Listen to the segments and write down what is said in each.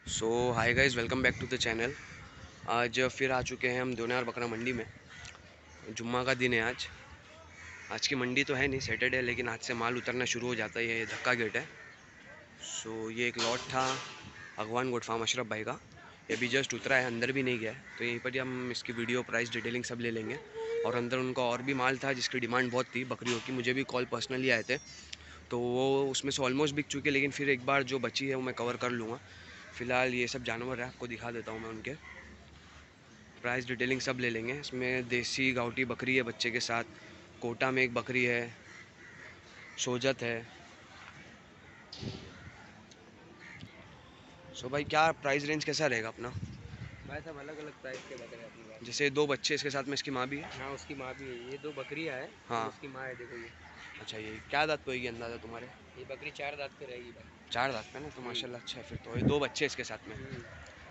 So hi guys, welcome back to the channel. आज फिर आ चुके हैं हम दोनार बकरा मंडी में। जुम्मा का दिन है आज। आज की मंडी तो है नहीं, सैटरडे, लेकिन आज से माल उतरना शुरू हो जाता है। ये धक्का गेट है। सो ये एक लॉट था अगवान गोट फार्म अशरफ भाई का। ये भी जस्ट उतरा है, अंदर भी नहीं गया है। तो यहीं पर ही हम इसकी वीडियो, प्राइस, डिटेलिंग सब ले लेंगे। और अंदर उनका और भी माल था जिसकी डिमांड बहुत थी बकरियों की। मुझे भी कॉल पर्सनली आए थे, तो वो उसमें से ऑलमोस्ट बिक चुके, लेकिन फिर एक बार जो बची है वो मैं कवर कर लूँगा। फ़िलहाल ये सब जानवर है, आपको दिखा देता हूँ मैं उनके। प्राइस डिटेलिंग सब ले लेंगे। इसमें देसी गाउटी बकरी है बच्चे के साथ, कोटा में एक बकरी है, सोजत है। सो भाई, क्या प्राइस रेंज कैसा रहेगा अपना? भाई सब अलग अलग प्राइस के बकरे हैं अपनी पास। जैसे दो बच्चे, इसके साथ में इसकी माँ भी है। हाँ, उसकी माँ भी है। ये दो बकरियाँ है और हाँ। उसकी माँ है, देखो ये। अच्छा, ये क्या दांत पे होगी अंदाज़ा तुम्हारे? ये बकरी 4 दांत पे रहेगी भाई। 4 दांत पे ना, तो माशाल्लाह अच्छा है। फिर तो ये दो बच्चे इसके साथ में। हम्म।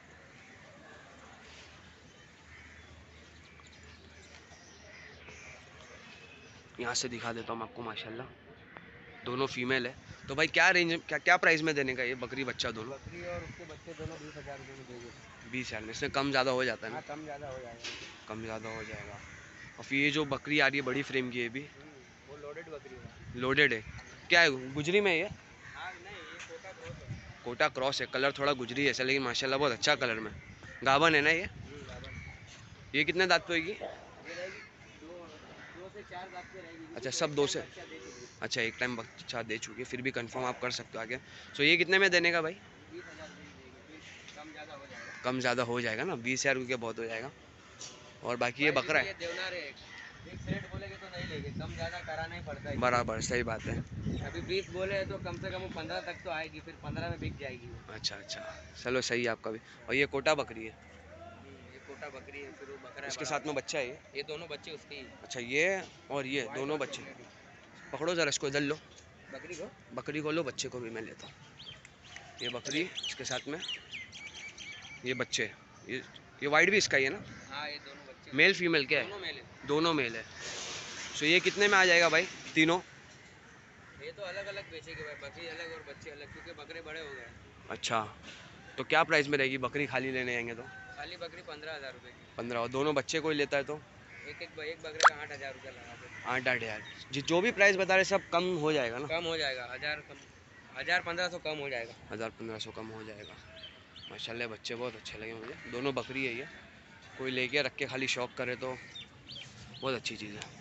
यहाँ से दिखा देता हूँ मैं आपको। माशाल्लाह दोनों फीमेल है। तो भाई क्या रेंज, क्या क्या प्राइस में देने का ये बकरी बच्चा दोनों? बकरी और उसके बच्चे दोनों 20,000 रुपये में देंगे। 20,000 में? इसमें कम ज़्यादा हो जाता है हाँ, ना? कम ज़्यादा हो जाएगा। कम ज़्यादा हो जाएगा। और फिर ये जो बकरी आ रही है बड़ी फ्रेम की, ये भी वो लोडेड बकरी है। लोडेड है? क्या है, गुजरी में है ये? हाँ, नहीं, ये कोटा क्रॉस है। कोटा क्रॉस है। कलर थोड़ा गुजरी है ऐसा, लेकिन माशाल्लाह बहुत अच्छा कलर में। गावन है ना ये? गाभण। ये कितने दांत पे होगी? ये रहेगी दो 2 से 4 दांत पे रहेगी, अच्छा, क्योंकि सब एक दो टाइम से? बच्चा दे चुकी है। अच्छा, एक टाइम बच्चा दे चुकी है, फिर भी कंफर्म आप कर सकते हो आगे। सो ये कितने में देने का भाई? 20,000 रुपये में देंगे, फिर कम ज़्यादा हो जाएगा। कम ज़्यादा हो जाएगा ना, 20,000 रुपये बहुत हो जाएगा। और बाकी ये भाई बकरा देखो, ये है। देवनार है। फिक्स रेट बोलेगे तो नहीं लेंगे, कम ज़्यादा कराना ही पड़ता है क्योंकि बराबर, सही बात है। अभी 20 बोले हैं तो कम से कम वो 15 तक तो आएगी, फिर 15 में बिक जाएगी वो। अच्छा अच्छा, चलो सही है आपका भी। और ये कोटा बकरी है? ये कोटा बकरी है, फिर वो बकरा है इसके बड़ा साथ में वाला। बच्चा है ये? ये दोनों बच्चे उसके ही। अच्छा, ये और ये व्हाइट दोनों और बच्चे। चॉकलेटी। पकड़ो ज़रा इसको, इधर लो। बकरी को। बकरी को लो, बच्चे को भी मैं लेता हूँ। ये बकरी, इसके साथ में ये बच्चे। ये ये वाइट भी इसका ही है ना? हाँ, ये दोनों बच्चे मेल उसके फीमेल क्या ही। है? दोनों मेल है। दोनों मेल है। सो ये कितने में आ जाएगा भाई तीनों? ये तो अलग अलग बेचेंगे भाई, बकरी अलग और बच्चे अलग, क्योंकि बकरे बड़े हो गए। अच्छा, तो क्या प्राइस में रहेगी बकरी खाली लेने आएंगे तो? खाली बकरी 15,000 रुपये की। 15? और दोनों बच्चे कोई लेता है तो? एक बकरे का 8,000 रुपये लगा दो। 8-8 हज़ार? जो भी प्राइस बता रहे सब कम हो जाएगा ना? कम हो जाएगा, 1,000 कम। 1,000 1,500 कम हो जाएगा। 1000-1500 कम हो जाएगा। माशाल्लाह बच्चे बहुत अच्छे लगे मुझे। दोनों बकरी है ये। कोई लेके रख के खाली शौक करे तो बहुत अच्छी चीज़ है।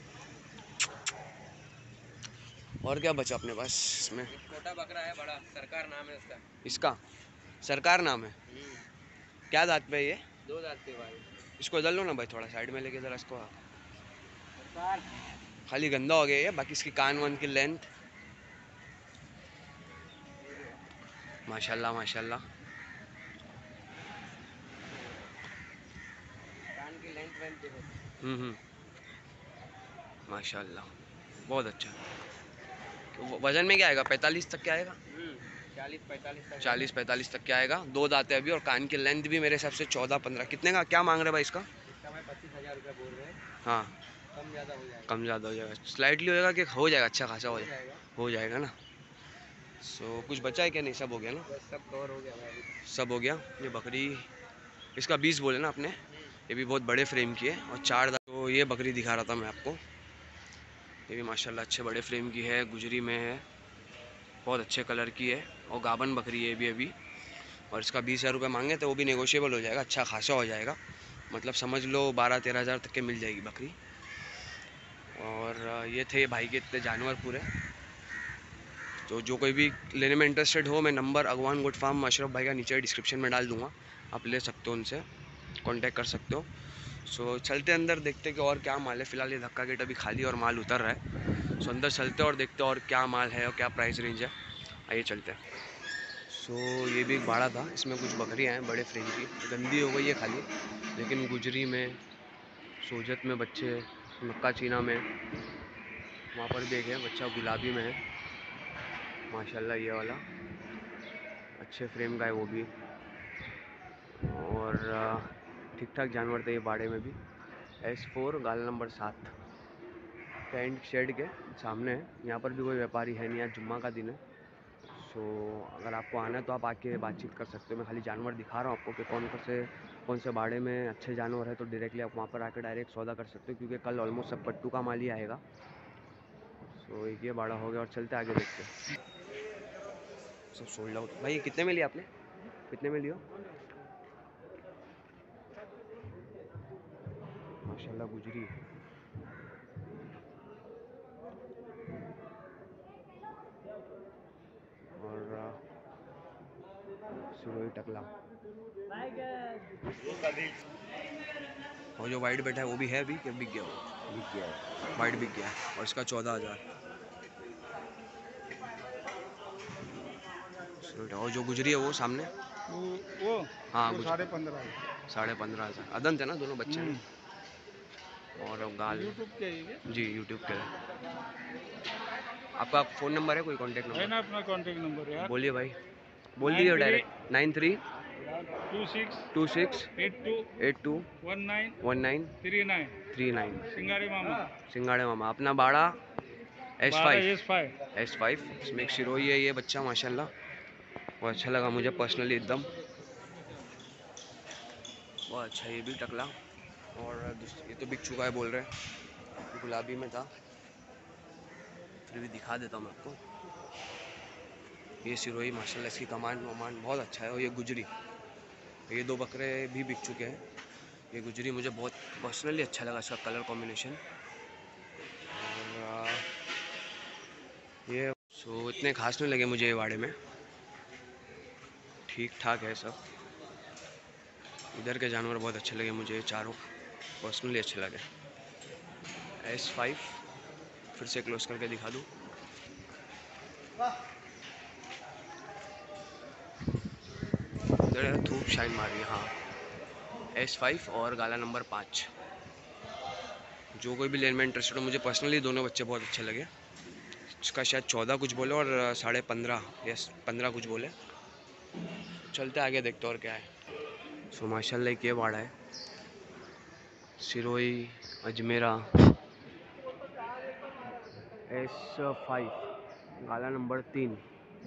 और क्या बचा अपने पास इसमें? एक छोटा बकरा है, बड़ा सरकार नाम है उसका। इसका सरकार नाम है? क्या दांत पे है ये? 2 दांत पे भाई। इसको इधर लो ना भाई, थोड़ा साइड में लेके ज़रा इसको। सरकार। खाली गंदा हो गया ये, बाकी इसकी कान वान की लेंथ माशाल्लाह माशाल्लाह। कान की लेंथ वेंथ देखो। हम्म, माशाल्लाह बहुत अच्छा। तो वजन में क्या आएगा, 45 तक क्या आएगा? 40-45 तक होगा। 40-45 तक क्या आएगा? दो दांत है अभी, और कान की लेंथ भी मेरे हिसाब से 14-15। कितने का क्या मांग रहे भाई इसका? इसका भाई 25,000 रुपये बोल रहे हैं। हाँ, कम ज़्यादा हो जाएगा। कम ज़्यादा हो जाएगा, स्लाइटली हो जाएगा कि हो जाएगा, अच्छा खासा हो जाएगा। हो जाएगा ना? सो कुछ बचा है क्या? नहीं, सब हो गया ना? बस सब कवर हो गया भाई अभी। सब हो गया। ये बकरी, इसका 20 बोले ना आपने? ये भी बहुत बड़े फ्रेम की है और 4 दांत। तो ये बकरी दिखा रहा था मैं आपको। ये भी माशाल्लाह अच्छे बड़े फ्रेम की है, गुजरी में है, बहुत अच्छे कलर की है और गाबन बकरी है ये भी अभी। और इसका 20,000 रुपये मांगे तो वो भी नेगोशिएबल हो जाएगा, अच्छा खासा हो जाएगा। मतलब समझ लो 12-13 हज़ार तक के मिल जाएगी बकरी। और ये थे भाई के इतने जानवर पूरे। तो जो कोई भी लेने में इंटरेस्टेड हो, मैं नंबर अगवान गोट फार्म अशरफ भाई का नीचे डिस्क्रिप्शन में डाल दूँगा, आप ले सकते हो, उनसे कांटेक्ट कर सकते हो। सो चलते अंदर, देखते कि और क्या माल है। फ़िलहाल ये धक्का गेट अभी खाली और माल उतर रहा है। सो अंदर चलते और देखते और क्या माल है और क्या प्राइस रेंज है। आइए चलते हैं। सो ये भी एक बाड़ा था, इसमें कुछ बकरियाँ हैं बड़े फ्रेम की, गंदी हो गई है खाली, लेकिन गुजरी में, सोजत में बच्चे, मक्का चीना में, वहाँ पर भी एक है बच्चा गुलाबी में है माशाल्लाह। ये वाला अच्छे फ्रेम का है वो भी। और ठीक ठाक जानवर थे ये बाड़े में भी। S4 गाला नंबर 7 टेंट शेड के सामने है। यहाँ पर भी कोई व्यापारी है नहीं, आज जुम्मा का दिन है। सो अगर आपको आना है तो आप आके बातचीत कर सकते हो। मैं खाली जानवर दिखा रहा हूँ आपको कि कौन से बाड़े में अच्छे जानवर है, तो डायरेक्टली आप वहाँ पर आकर डायरेक्ट सौदा कर सकते हो, क्योंकि कल ऑलमोस्ट सब पट्टू का माल ही आएगा। सो एक ये बाड़ा हो गया और चलते आगे देखते हैं। सब सोल्ड आउट। भाई कितने में लिया आपने, कितने में लियो? माशाल्लाह गुजरी और सिरोही टकला। और जो वाइट बैठा है वो भी है अभी कि बिक गया? वो बिक गया है, वाइट बिक गया है और इसका 14,000। और जो गुजरी है वो सामने वो हाँ वो 15,500। 15,500 अदंत है ना दोनों बच्चे हैं। और गाल यूट्यूब के ही है। जी यूट्यूब के। आपका फ़ोन नंबर है कोई कांटेक्ट है नंबर? ना अपना कांटेक्ट नंबर यार। बोलिए भाई, बोल दीजिए डायरेक्ट। 93 26 82 82 19 39 39। सिंगारी मामा। सिंगाड़े मामा। अपना बाड़ा S5। S5। S5 इसमें एक सिरोही है ये बच्चा माशाल्लाह, बहुत अच्छा लगा मुझे पर्सनली एकदम, बहुत अच्छा। ये भी टकला और ये तो बिक चुका है बोल रहे हैं, गुलाबी में था, फिर भी दिखा देता हूँ मैं आपको। ये सिरोही माशाल्लाह, इसकी कमान वमान बहुत अच्छा है। और ये गुजरी, ये दो बकरे भी बिक चुके हैं। ये गुजरी मुझे बहुत पर्सनली अच्छा लगा, इसका कलर कॉम्बिनेशन। और ये सो इतने खास नहीं लगे मुझे ये वाड़े में, ठीक ठाक है सब। इधर के जानवर बहुत अच्छे लगे मुझे, चारों पर्सनली अच्छे लगे। S5 फिर से क्लोज करके दिखा दूँ। इधर धूप शाइन मार रही है। हाँ S5 और गाला नंबर 5। जो कोई भी लेन में इंटरेस्टेड हो, मुझे पर्सनली दोनों बच्चे बहुत अच्छे लगे। इसका शायद 14 कुछ बोले और 15.5 या 15 कुछ बोले। चलते आगे देखते और क्या है। सो माशाल्लाह एक ये वाड़ा है, सिरोही अजमेरा S5 गाला नंबर 3।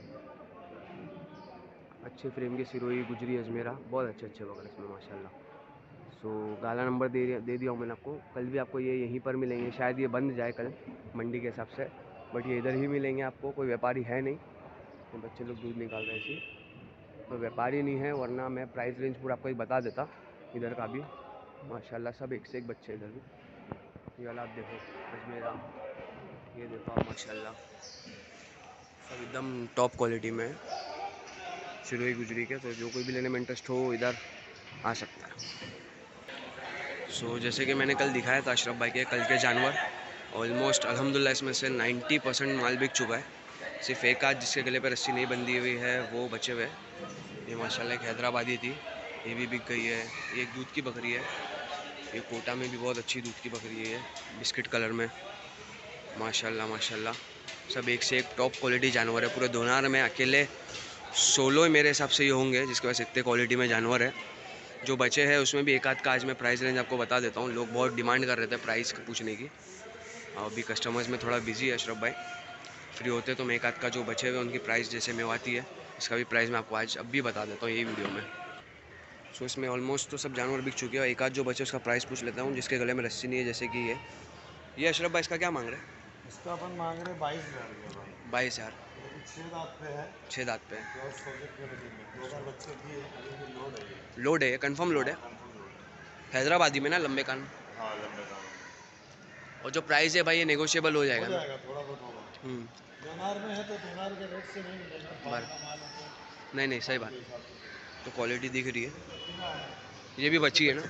अच्छे फ्रेम के सिरोही गुजरी अजमेरा, बहुत अच्छे अच्छे बकरे इसमें माशाल्लाह। सो गाला नंबर दे दिया हूँ मैंने आपको। कल भी आपको ये यहीं पर मिलेंगे, शायद ये बंद जाए कल मंडी के हिसाब से, बट ये इधर ही मिलेंगे आपको। कोई व्यापारी है नहीं, तो बच्चे लोग दूध निकाल रहे थे, तो व्यापारी नहीं है, वरना मैं प्राइस रेंज पूरा आपको एक बता देता। इधर का भी माशाल्लाह सब एक से एक बच्चे इधर भी। ये वाला आप देखो अजमेरा, ये देखो आप माशाल्लाह सब एकदम टॉप क्वालिटी में सिरोही गुजरी के। तो जो कोई भी लेने में इंटरेस्ट हो इधर आ सकता है। सो जैसे कि मैंने कल दिखाया था अशरफ भाई के कल के जानवर, ऑलमोस्ट अल्हम्दुलिल्लाह इसमें से 90% माल बिक चुका है। सिर्फ एक आध जिसके गले पर रस्सी नहीं बंधी हुई है वो बचे हुए। ये माशाल्लाह एक हैदराबादी थी, ये भी बिक गई है। ये एक दूध की बकरी है, ये कोटा में भी बहुत अच्छी दूध की बकरी है, बिस्किट कलर में माशाल्लाह माशाल्लाह। सब एक से एक टॉप क्वालिटी जानवर है। पूरे दोनार में अकेले 16 मेरे हिसाब से ये होंगे जिसके पास इतने क्वालिटी में जानवर है। जो बचे हैं उसमें भी एक आध का आज मैं प्राइस रेंज आपको बता देता हूँ। लोग बहुत डिमांड कर रहे थे प्राइस पूछने की, अभी कस्टमर्स में थोड़ा बिजी है अशरफ भाई। फ्री होते तो मैं एक आध का जो बचे हुए उनकी प्राइस जैसे मेवाती है, इसका भी प्राइस मैं आपको आज अब भी बता देता हूँ यही वीडियो में। सो इसमें ऑलमोस्ट तो सब जानवर बिक चुके हैं। एक आध जो बचे उसका प्राइस पूछ लेता हूँ, जिसके गले में रस्सी नहीं है, जैसे कि ये अशरफ भाई इसका क्या मांग रहे हैं? इसका अपन मांग रहे 22,000। 22,000। 6 दांत पे है। 6 दांत पे और प्रोजेक्ट क्वालिटी में 2 बार बच्चे दिए, अभी लोड है। लोड है, कंफर्म लोड है। हैदराबादी में ना लंबे कान। हाँ लंबे दांत। और जो प्राइस है भाई ये नेगोशिएबल हो जाएगा ना? थोड़ा बहुत होगा। दोनार में है तो दोनार के रेट से नहीं मिलेगा। नहीं नहीं सही बात। तो क्वालिटी दिख रही है, ये भी बची है ना?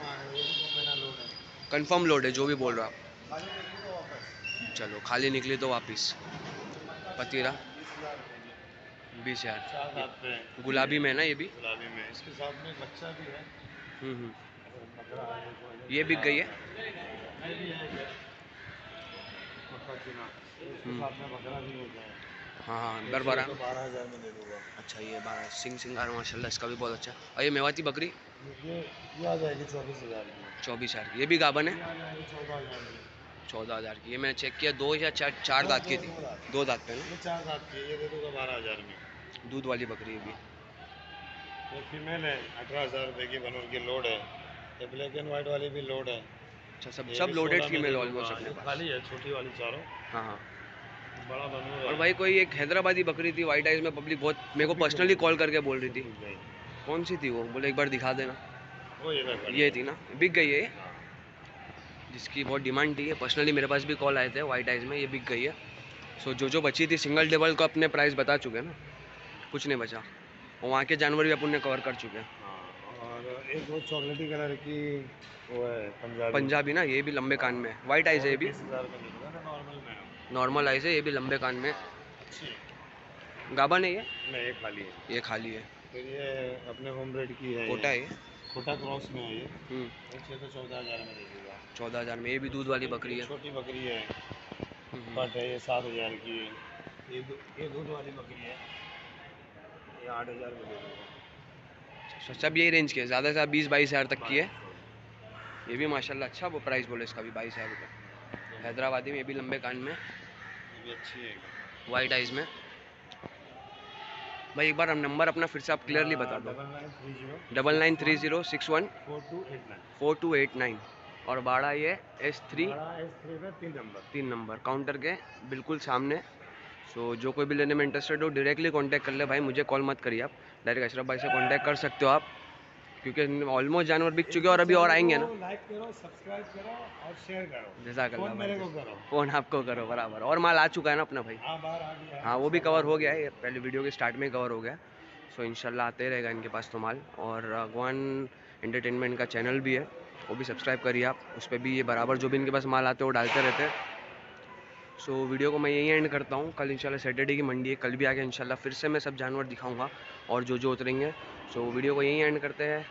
कंफर्म लोड है जो भी बोल रहा आप। चलो खाली निकली तो वापस। पतीरा 20,000। गुलाबी में है ना ये भी? गुलाबी में इसके साथ में बच्चा भी है। ये बिक गई है। बकरा भी हो जाए। हाँ हाँ बरबरा। 12,000 में दे दूँगा। अच्छा ये 12 सिंगार माशाल्लाह इसका भी बहुत अच्छा। और ये मेवाती बकरी ये आ जाएगी 24,000 की। 24,000 की। ये भी गाबन है? 14,000 की। 14,000 की। ये मैंने चेक किया 2 या 4 दांत की थी। 2 दांत पे ना? ये 4 दांत की, ये दे दूँगा 12,000 में। दूध वाली बकरी है भी। ये फीमेल है, 18,000 रुपये की बनूर की लोड है। ये ब्लैक एंड वाइट वाली भी लोड है। अच्छा, सब ये सब भी लोडेड 16 में फीमेल दे ऑलमोस्ट दूंगा। अपने ये पास। खाली है, छोटी वाली चारों। हाँ हाँ। बड़ा बनूर है। और भाई कोई एक हैदराबादी बकरी थी वाइट आइज में, पब्लिक बहुत मेरे को पर्सनली कॉल करके बोल रही थी। कौन सी थी वो? बोले एक बार दिखा देना। वो ये ये थी ना, बिक गई है ये? जिसकी बहुत डिमांड थी, पर्सनली मेरे पास भी कॉल आए थे वाइट आइज में, ये बिक गई है। सो जो बची थी सिंगल टेबल को अपने प्राइस बता चुके हैं ना, कुछ नहीं बचा। और वहाँ के जानवर भी अपन ने कवर कर चुके हैं। और एक वो चॉकलेटी कलर की वो है पंजाबी ना, ये भी लंबे कान में, वाइट आइज है ये भी, 20,000 में मिलेगा ना नॉर्मल में। नॉर्मल आइज है ये भी, लंबे कान में। अच्छी है। गाबा नहीं है नहीं, ये खाली है। ये, खाली है। फिर ये अपने होम ब्रेड की है। कोटा है ये। कोटा क्रॉस में है ये। ये तो 14,000 में दे दूँगा। 14,000 में। ये भी दूध वाली बकरी है। छोटी बकरी है, बट है ये 7,000 की है। ये दूध वाली बकरी है, ये 8,000 में दे दूँगा। सब यही रेंज के है, ज़्यादा से ज़्यादा 20-22 हज़ार तक की है। ये भी माशाल्लाह अच्छा वो प्राइस बोले इसका भी, 22,000 रुपये। हैदराबादी में, ये भी लंबे कान में, ये भी अच्छी है, वाइट आइज में। भाई एक बार हम नंबर अपना फिर से आप क्लियरली बता दो। 993061 4289। और बाड़ा ये S3 में 3 नंबर काउंटर के बिल्कुल सामने। सो जो कोई भी लेने में इंटरेस्टेड हो डायरेक्टली कांटेक्ट कर ले भाई, मुझे कॉल मत करिए आप, डायरेक्ट अशरफ भाई से कांटेक्ट कर सकते हो आप, क्योंकि ऑलमोस्ट जानवर बिक चुके हैं और अभी और आएंगे ना। लाइक करो, सब्सक्राइब करो और शेयर करो। जज़ाकल्लाह मेरे को भाई, करो, फ़ोन आपको करो बराबर। और माल आ चुका है ना अपना भाई? हाँ बाहर आ गया। हाँ वो भी कवर हो गया है, ये पहले वीडियो के स्टार्ट में कवर हो गया। सो इंशाल्लाह आते रहेगा इनके पास तो माल। और अगवान एंटरटेनमेंट का चैनल भी है, वो भी सब्सक्राइब करिए आप, उस पर भी ये बराबर जो भी इनके पास माल आते हैं वो डालते रहते हैं। सो वीडियो को मैं यहीं एंड करता हूँ। कल इंशाल्लाह सैटरडे की मंडी है, कल भी आके इंशाल्लाह फिर से मैं सब जानवर दिखाऊंगा और जो उतरेंगे। सो वीडियो को यहीं एंड करते हैं।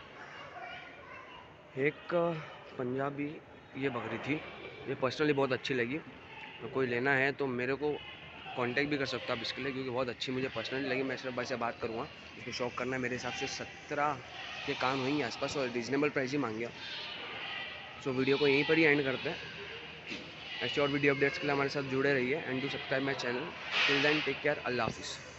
एक पंजाबी ये बकरी थी, ये पर्सनली बहुत अच्छी लगी, तो कोई लेना है तो मेरे को कांटेक्ट भी कर सकता है आप इसके लिए, क्योंकि बहुत अच्छी मुझे पर्सनली लगी। मैं सिर्फ भाई से बात करूँगा, इसको शौक करना है। मेरे हिसाब से 17 के काम होंगे आसपास और रीज़नेबल प्राइस ही मांगे। सो वीडियो को यहीं पर ही एंड करते हैं। ऐसे और वीडियो अपडेट्स के लिए हमारे साथ जुड़े रहिए and do subscribe my channel. Till then take care, अल्लाह हाफिज़।